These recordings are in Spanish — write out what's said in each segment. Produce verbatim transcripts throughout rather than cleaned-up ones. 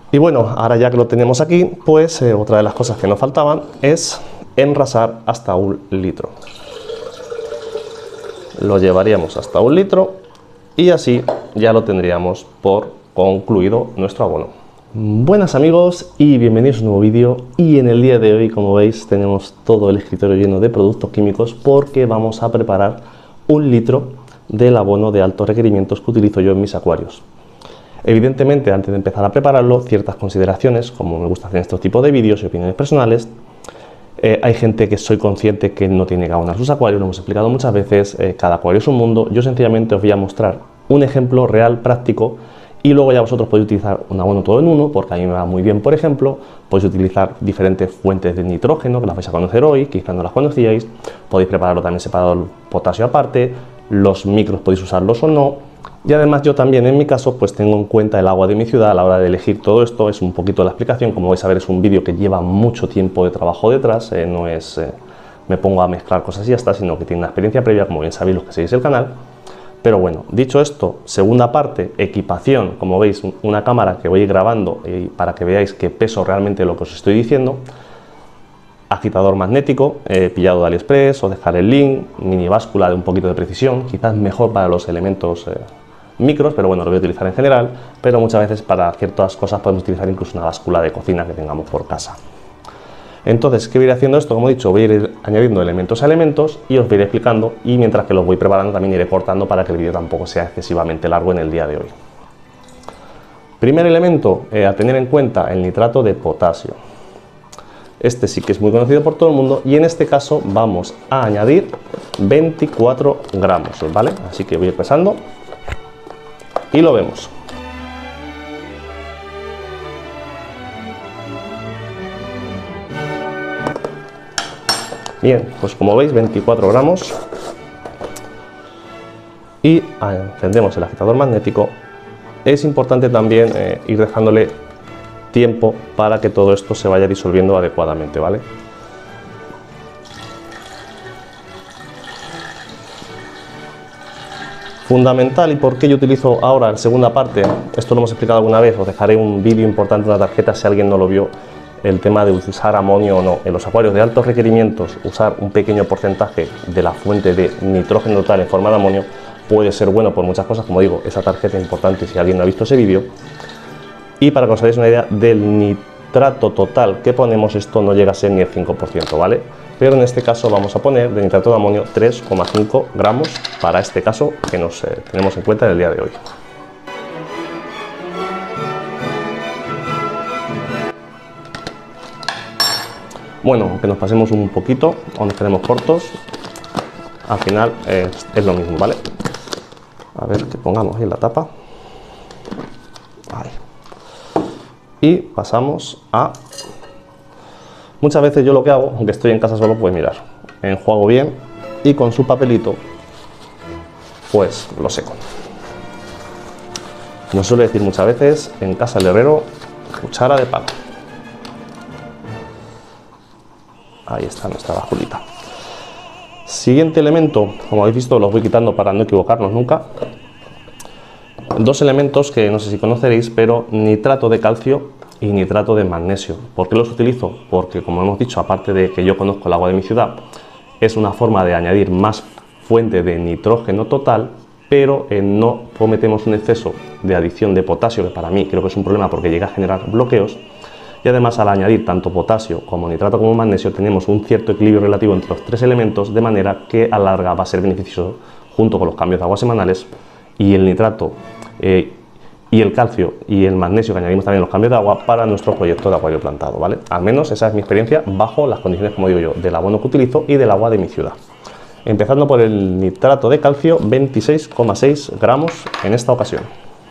Y bueno, ahora ya que lo tenemos aquí, pues eh, otra de las cosas que nos faltaban es enrasar hasta un litro. Lo llevaríamos hasta un litro y así ya lo tendríamos por concluido nuestro abono. Buenas amigos y bienvenidos a un nuevo vídeo, y en el día de hoy, como veis, tenemos todo el escritorio lleno de productos químicos porque vamos a preparar un litro del abono de altos requerimientos que utilizo yo en mis acuarios. Evidentemente, antes de empezar a prepararlo, ciertas consideraciones, como me gusta hacer en estos tipos de vídeos y opiniones personales. Eh, hay gente que soy consciente que no tiene que abonar sus acuarios, lo hemos explicado muchas veces, eh, cada acuario es un mundo. Yo sencillamente os voy a mostrar un ejemplo real, práctico, y luego ya vosotros podéis utilizar un abono todo en uno, porque a mí me va muy bien. Por ejemplo, podéis utilizar diferentes fuentes de nitrógeno, que las vais a conocer hoy, quizás no las conocíais. Podéis prepararlo también separado, el potasio aparte, los micros podéis usarlos o no. Y además yo también en mi caso pues tengo en cuenta el agua de mi ciudad a la hora de elegir todo esto. Es un poquito la explicación, como vais a ver es un vídeo que lleva mucho tiempo de trabajo detrás, eh, no es eh, me pongo a mezclar cosas y ya está, sino que tiene una experiencia previa, como bien sabéis los que seguís el canal. Pero bueno, dicho esto, segunda parte, equipación, como veis una cámara que voy grabando y para que veáis que peso realmente lo que os estoy diciendo. Agitador magnético, eh, pillado de AliExpress, os dejaré el link, mini báscula de un poquito de precisión, quizás mejor para los elementos eh, micros, pero bueno, lo voy a utilizar en general, pero muchas veces para ciertas cosas podemos utilizar incluso una báscula de cocina que tengamos por casa. Entonces, ¿qué voy a ir haciendo esto? Como he dicho, voy a ir añadiendo elementos a elementos y os voy a ir explicando, y mientras que los voy preparando también iré cortando para que el vídeo tampoco sea excesivamente largo en el día de hoy. Primer elemento eh, a tener en cuenta, el nitrato de potasio. Este sí que es muy conocido por todo el mundo y en este caso vamos a añadir veinticuatro gramos, ¿vale? Así que voy a ir pesando y lo vemos. Bien, pues como veis veinticuatro gramos, y encendemos el agitador magnético. Es importante también eh, ir dejándole tiempo para que todo esto se vaya disolviendo adecuadamente, ¿vale? Fundamental, y por qué yo utilizo ahora la segunda parte, esto lo hemos explicado alguna vez, os dejaré un vídeo importante en la tarjeta si alguien no lo vio, el tema de usar amonio o no. En los acuarios de altos requerimientos, usar un pequeño porcentaje de la fuente de nitrógeno total en forma de amonio puede ser bueno por muchas cosas, como digo, esa tarjeta es importante si alguien no ha visto ese vídeo. Y para que os hagáis una idea del nitrato total que ponemos, esto no llega a ser ni el cinco por ciento, ¿vale? Pero en este caso vamos a poner de nitrato de amonio tres coma cinco gramos para este caso que nos eh, tenemos en cuenta en el día de hoy. Bueno, aunque nos pasemos un poquito o nos quedemos cortos, al final eh, es lo mismo, ¿vale? A ver, que pongamos ahí la tapa. Ahí. Y pasamos a... Muchas veces yo lo que hago, aunque estoy en casa solo, pues mirar, enjuago bien y con su papelito pues lo seco. Nos suele decir muchas veces en casa el herrero, cuchara de palo. Ahí está nuestra bajulita. Siguiente elemento, como habéis visto los voy quitando para no equivocarnos nunca. Dos elementos que no sé si conoceréis, pero nitrato de calcio y nitrato de magnesio. ¿Por qué los utilizo? Porque, como hemos dicho, aparte de que yo conozco el agua de mi ciudad, es una forma de añadir más fuente de nitrógeno total, pero eh, no cometemos un exceso de adición de potasio, que para mí creo que es un problema porque llega a generar bloqueos. Y además, al añadir tanto potasio como nitrato como magnesio, tenemos un cierto equilibrio relativo entre los tres elementos, de manera que a la larga va a ser beneficioso junto con los cambios de agua semanales. Y el nitrato eh, y el calcio y el magnesio que añadimos también en los cambios de agua para nuestro proyecto de acuario plantado, ¿vale? Al menos esa es mi experiencia bajo las condiciones, como digo yo, del abono que utilizo y del agua de mi ciudad. Empezando por el nitrato de calcio, veintiséis coma seis gramos en esta ocasión.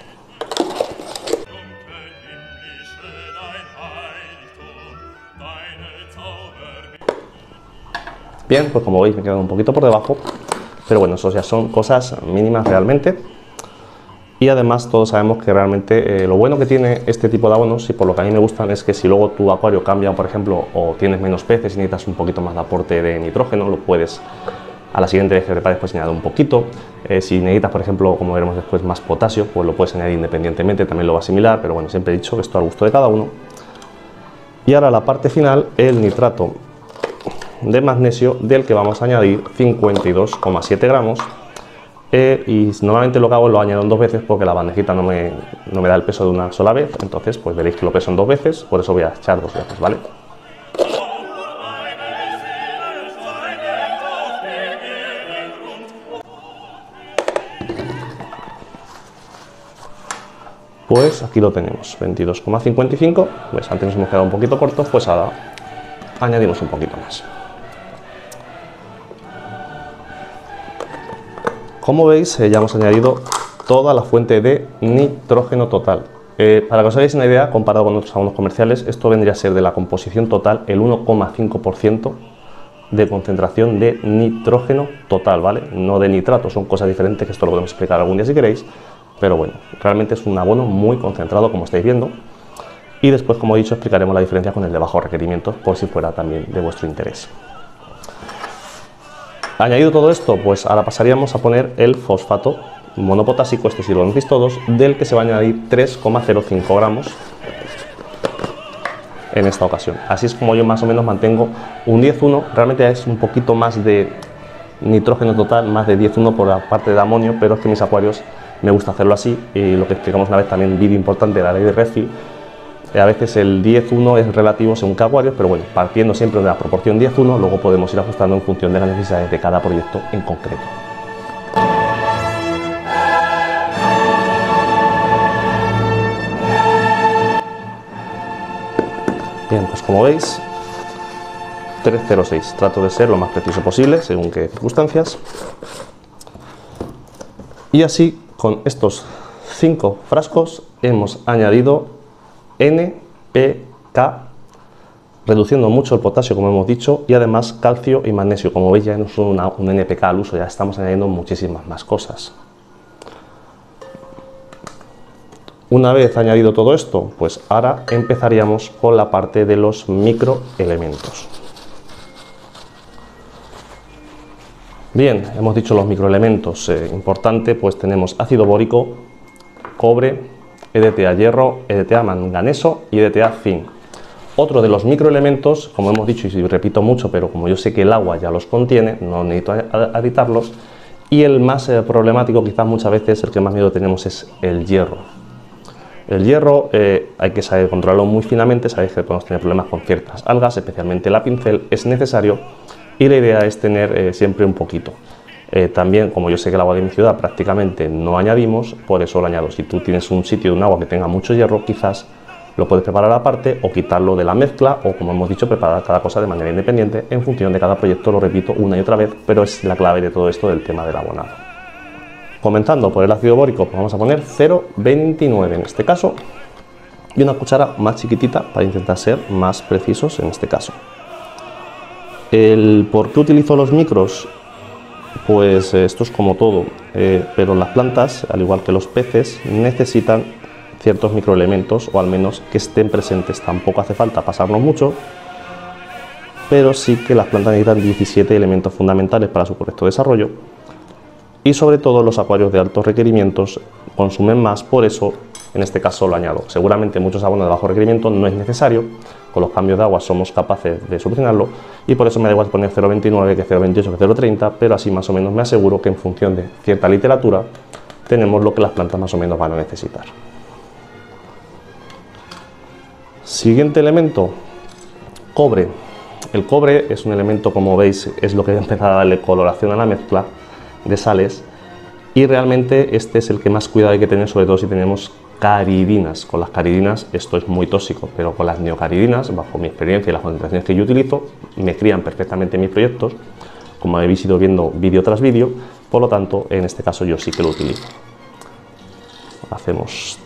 Bien, pues como veis me he quedado un poquito por debajo, pero bueno, eso ya son cosas mínimas realmente. Y además todos sabemos que realmente eh, lo bueno que tiene este tipo de abonos, y por lo que a mí me gustan, es que si luego tu acuario cambia, por ejemplo, o tienes menos peces y necesitas un poquito más de aporte de nitrógeno, lo puedes A la siguiente vez que prepares puedes añadir un poquito. Eh, si necesitas, por ejemplo, como veremos después, más potasio, pues lo puedes añadir independientemente, también lo va a asimilar, pero bueno, siempre he dicho que esto al gusto de cada uno. Y ahora la parte final, el nitrato de magnesio, del que vamos a añadir cincuenta y dos coma siete gramos. Eh, y normalmente lo que hago es lo añado en dos veces porque la bandejita no me, no me da el peso de una sola vez, entonces pues veréis que lo peso en dos veces, por eso voy a echar dos veces, ¿vale? Pues aquí lo tenemos, veintidós coma cincuenta y cinco, pues antes nos hemos quedado un poquito cortos, pues ahora añadimos un poquito más. Como veis, eh, ya hemos añadido toda la fuente de nitrógeno total. Eh, para que os hagáis una idea, comparado con otros abonos comerciales, esto vendría a ser de la composición total el uno coma cinco por ciento de concentración de nitrógeno total, ¿vale? No de nitrato, son cosas diferentes, que esto lo podemos explicar algún día si queréis, pero bueno, realmente es un abono muy concentrado, como estáis viendo, y después, como he dicho, explicaremos la diferencia con el de bajos requerimientos, por si fuera también de vuestro interés. Añadido todo esto, pues ahora pasaríamos a poner el fosfato monopotásico, este sí lo conocéis todos, del que se va a añadir tres coma cero cinco gramos en esta ocasión. Así es como yo más o menos mantengo un diez uno, realmente es un poquito más de nitrógeno total, más de diez uno por la parte de amonio, pero es que mis acuarios me gusta hacerlo así, y lo que explicamos una vez también en un vídeo importante de la ley de Redfield. A veces el diez uno es relativo según cada acuario, pero bueno, partiendo siempre de la proporción diez uno, luego podemos ir ajustando en función de las necesidades de cada proyecto en concreto. Bien, pues como veis, tres coma cero seis, trato de ser lo más preciso posible según qué circunstancias. Y así, con estos cinco frascos hemos añadido N P K, reduciendo mucho el potasio, como hemos dicho, y además calcio y magnesio. Como veis, ya no es una, un N P K al uso, ya estamos añadiendo muchísimas más cosas. Una vez añadido todo esto, pues ahora empezaríamos con la parte de los microelementos. Bien, hemos dicho los microelementos. Eh, importante, pues tenemos ácido bórico, cobre, E D T A hierro, E D T A manganeso y E D T A zinc. Otro de los microelementos, como hemos dicho y repito mucho, pero como yo sé que el agua ya los contiene, no necesito aditarlos. Y el más eh, problemático, quizás muchas veces el que más miedo tenemos, es el hierro. El hierro eh, hay que saber controlarlo muy finamente, sabéis que podemos tener problemas con ciertas algas, especialmente la pincel, es necesario, y la idea es tener eh, siempre un poquito. Eh, también, como yo sé que el agua de mi ciudad prácticamente no añadimos, por eso lo añado. Si tú tienes un sitio de un agua que tenga mucho hierro, quizás lo puedes preparar aparte o quitarlo de la mezcla, o como hemos dicho, preparar cada cosa de manera independiente en función de cada proyecto. Lo repito una y otra vez, pero es la clave de todo esto del tema del abonado. Comenzando por el ácido bórico, pues vamos a poner cero coma veintinueve en este caso, y una cuchara más chiquitita para intentar ser más precisos en este caso. El por qué utilizo los micros, pues esto es como todo, eh, pero las plantas, al igual que los peces, necesitan ciertos microelementos, o al menos que estén presentes. Tampoco hace falta pasarnos mucho, pero sí que las plantas necesitan diecisiete elementos fundamentales para su correcto desarrollo, y sobre todo los acuarios de altos requerimientos consumen más, por eso en este caso lo añado. Seguramente muchos abonos de bajo requerimiento no es necesario, con los cambios de agua somos capaces de solucionarlo, y por eso me da igual poner cero coma veintinueve que cero coma veintiocho que cero coma treinta, pero así más o menos me aseguro que en función de cierta literatura tenemos lo que las plantas más o menos van a necesitar. Siguiente elemento, cobre. El cobre es un elemento, como veis, es lo que empieza a darle coloración a la mezcla de sales, y realmente este es el que más cuidado hay que tener, sobre todo si tenemos caridinas. Con las caridinas esto es muy tóxico, pero con las neocaridinas, bajo mi experiencia y las concentraciones que yo utilizo, me crían perfectamente mis proyectos, como habéis ido viendo vídeo tras vídeo. Por lo tanto, en este caso yo sí que lo utilizo. Hacemos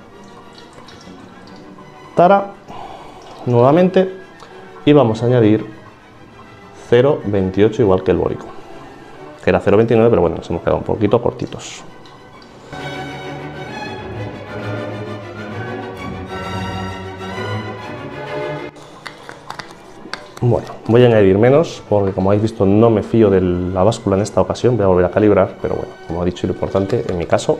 tara nuevamente y vamos a añadir cero coma veintiocho, igual que el bórico, que era cero coma veintinueve, pero bueno, nos hemos quedado un poquito cortitos. Bueno, voy a añadir menos porque, como habéis visto, no me fío de la báscula en esta ocasión. Voy a volver a calibrar, pero bueno, como he dicho, lo importante en mi caso.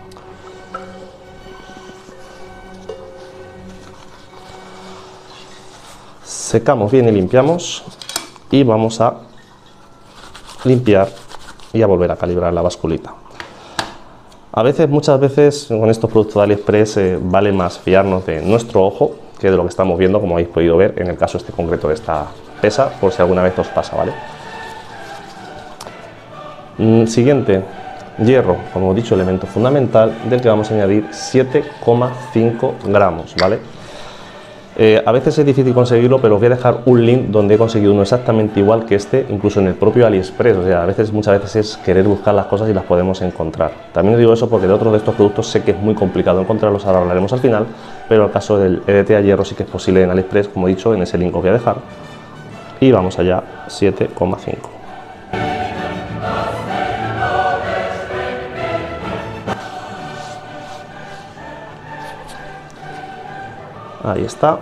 Secamos bien y limpiamos, y vamos a limpiar y a volver a calibrar la basculita. A veces, muchas veces, con estos productos de AliExpress eh, vale más fiarnos de nuestro ojo que de lo que estamos viendo, como habéis podido ver en el caso este concreto de esta pesa, por si alguna vez os pasa, ¿vale? Mm, siguiente, hierro, como he dicho, elemento fundamental, del que vamos a añadir siete coma cinco gramos, ¿vale? Eh, a veces es difícil conseguirlo, pero os voy a dejar un link donde he conseguido uno exactamente igual que este, incluso en el propio AliExpress. O sea, a veces, muchas veces es querer buscar las cosas y las podemos encontrar. También os digo eso porque de otros de estos productos sé que es muy complicado encontrarlos, ahora hablaremos al final, pero el caso del E D T A hierro sí que es posible en AliExpress, como he dicho, en ese link os voy a dejar. Y vamos allá, siete coma cinco. Ahí está.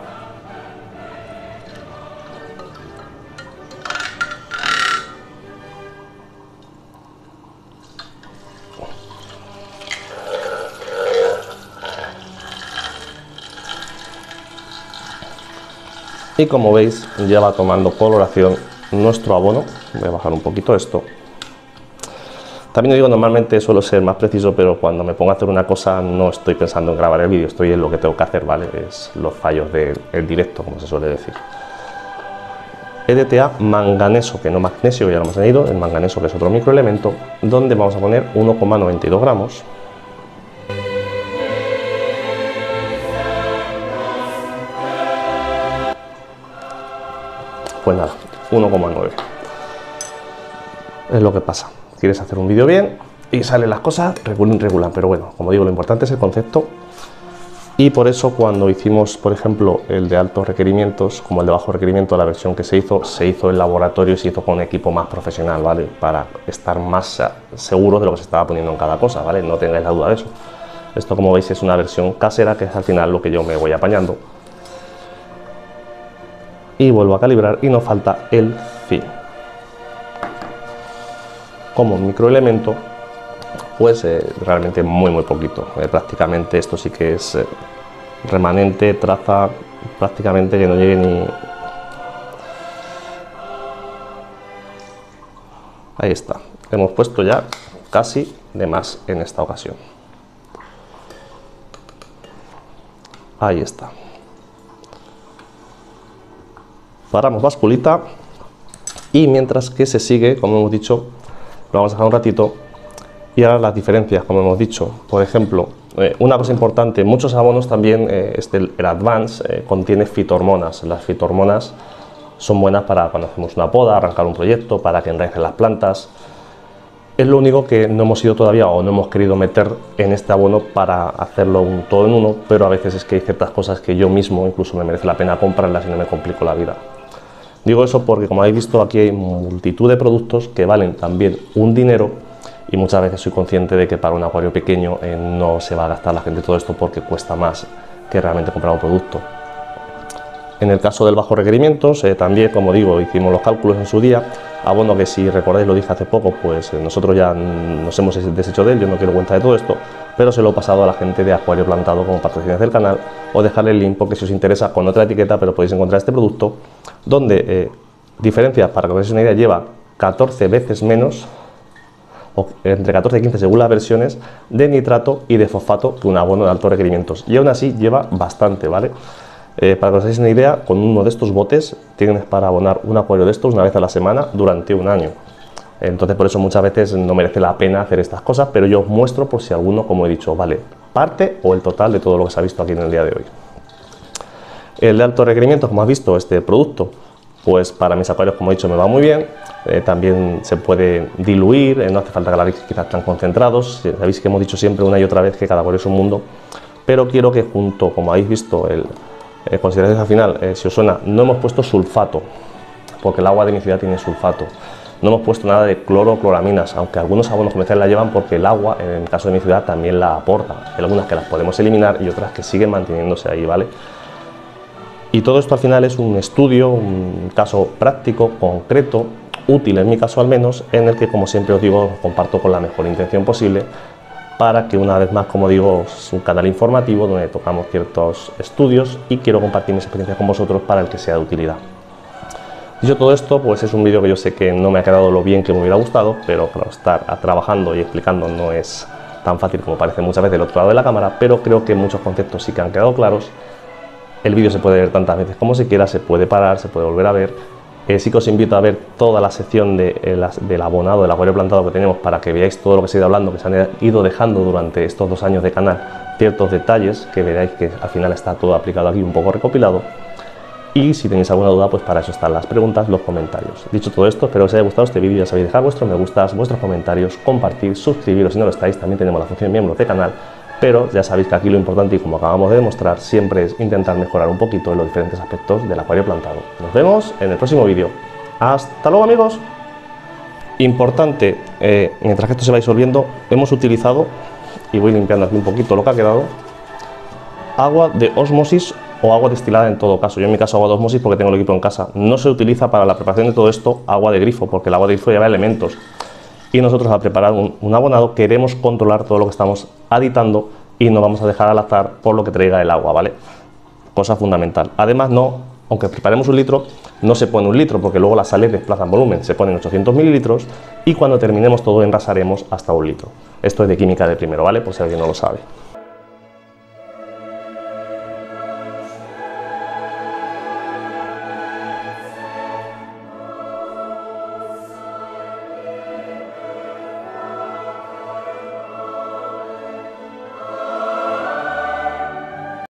Y como veis, ya va tomando coloración nuestro abono. Voy a bajar un poquito esto. También os digo, normalmente suelo ser más preciso, pero cuando me pongo a hacer una cosa no estoy pensando en grabar el vídeo, estoy en lo que tengo que hacer, ¿vale? Es los fallos del directo, como se suele decir. E D T A manganeso, que no magnesio, ya lo hemos añadido, el manganeso, que es otro microelemento, donde vamos a poner uno coma noventa y dos gramos. Pues nada, uno coma nueve. Es lo que pasa. Quieres hacer un vídeo bien y salen las cosas regulín, regulan, pero bueno, como digo, lo importante es el concepto. Y por eso, cuando hicimos, por ejemplo, el de altos requerimientos, como el de bajo requerimiento, la versión que se hizo, se hizo en laboratorio y se hizo con un equipo más profesional, ¿vale? Para estar más seguros de lo que se estaba poniendo en cada cosa, ¿vale? No tengáis la duda de eso. Esto, como veis, es una versión casera, que es al final lo que yo me voy apañando. Y vuelvo a calibrar y nos falta el fin. Como microelemento, pues eh, realmente muy muy poquito. Eh, prácticamente esto sí que es eh, remanente, traza, prácticamente que no llegue ni... Ahí está. Hemos puesto ya casi de más en esta ocasión. Ahí está. Paramos basculita y mientras que se sigue, como hemos dicho, lo vamos a dejar un ratito. Y ahora las diferencias, como hemos dicho. Por ejemplo, eh, una cosa importante, muchos abonos también, eh, este, el Advance eh, contiene fitohormonas. Las fitohormonas son buenas para cuando hacemos una poda, arrancar un proyecto, para que enraicen las plantas. Es lo único que no hemos ido todavía o no hemos querido meter en este abono para hacerlo un todo en uno, pero a veces es que hay ciertas cosas que yo mismo incluso me merece la pena comprarlas y no me complico la vida. Digo eso porque, como habéis visto, aquí hay multitud de productos que valen también un dinero. Y muchas veces soy consciente de que para un acuario pequeño eh, no se va a gastar la gente todo esto porque cuesta más que realmente comprar un producto. En el caso del bajo requerimientos, eh, también, como digo, hicimos los cálculos en su día. Abono que, si recordáis, lo dije hace poco, pues eh, nosotros ya nos hemos deshecho de él, yo no quiero cuenta de todo esto, pero se lo he pasado a la gente de Acuario Plantado como patrocinadores del canal, o dejarle el link porque, si os interesa, con otra etiqueta, pero podéis encontrar este producto, donde, eh, diferencias, para que os hagáis una idea, lleva catorce veces menos, entre catorce y quince según las versiones, de nitrato y de fosfato que un abono de altos requerimientos, y aún así lleva bastante, ¿vale? Eh, para que os hagáis una idea, con uno de estos botes tienes para abonar un acuario de estos una vez a la semana durante un año. Entonces, por eso muchas veces no merece la pena hacer estas cosas, pero yo os muestro por si alguno, como he dicho, vale parte o el total de todo lo que se ha visto aquí en el día de hoy. El de altos requerimientos, como has visto, este producto, pues para mis acuarios, como he dicho, me va muy bien. Eh, también se puede diluir, eh, no hace falta que la veáis quizás tan concentrados. Sabéis que hemos dicho siempre una y otra vez que cada acuario es un mundo, pero quiero que junto, como habéis visto, el eh, consideraciones al final, eh, si os suena, no hemos puesto sulfato, porque el agua de mi ciudad tiene sulfato. No hemos puesto nada de cloro o cloraminas, aunque algunos abonos comerciales la llevan porque el agua, en el caso de mi ciudad, también la aporta. Hay algunas que las podemos eliminar y otras que siguen manteniéndose ahí, ¿vale? Y todo esto al final es un estudio, un caso práctico, concreto, útil en mi caso al menos, en el que, como siempre os digo, comparto con la mejor intención posible, para que una vez más, como digo, es un canal informativo donde tocamos ciertos estudios y quiero compartir mis experiencias con vosotros para el que sea de utilidad. Dicho todo esto, pues es un vídeo que yo sé que no me ha quedado lo bien que me hubiera gustado, pero claro, estar trabajando y explicando no es tan fácil como parece muchas veces del otro lado de la cámara, pero creo que muchos conceptos sí que han quedado claros. El vídeo se puede ver tantas veces como se quiera, se puede parar, se puede volver a ver. Eh, sí que os invito a ver toda la sección de, eh, las, del abonado, del acuario plantado que tenemos, para que veáis todo lo que se ha ido hablando, que se han ido dejando durante estos dos años de canal, ciertos detalles, que veráis que al final está todo aplicado aquí, un poco recopilado. Y si tenéis alguna duda, pues para eso están las preguntas, los comentarios. Dicho todo esto, espero que os haya gustado este vídeo. Ya sabéis, dejar vuestros me gustas, vuestros comentarios, compartir, suscribiros si no lo estáis. También tenemos la función de miembros de canal. Pero ya sabéis que aquí lo importante, y como acabamos de demostrar, siempre es intentar mejorar un poquito en los diferentes aspectos del acuario plantado. Nos vemos en el próximo vídeo. ¡Hasta luego, amigos! Importante, eh, mientras que esto se va disolviendo, hemos utilizado, y voy limpiando aquí un poquito lo que ha quedado, agua de ósmosis o agua destilada en todo caso. Yo en mi caso agua de ósmosis porque tengo el equipo en casa. No se utiliza para la preparación de todo esto agua de grifo, porque el agua de grifo lleva elementos. Y nosotros al preparar un, un abonado queremos controlar todo lo que estamos aditando y no vamos a dejar al azar por lo que traiga el agua, ¿vale? Cosa fundamental. Además, no, aunque preparemos un litro, no se pone un litro porque luego las sales desplazan volumen. Se ponen ochocientos mililitros y cuando terminemos todo enrasaremos hasta un litro. Esto es de química de primero, ¿vale? Por si alguien no lo sabe.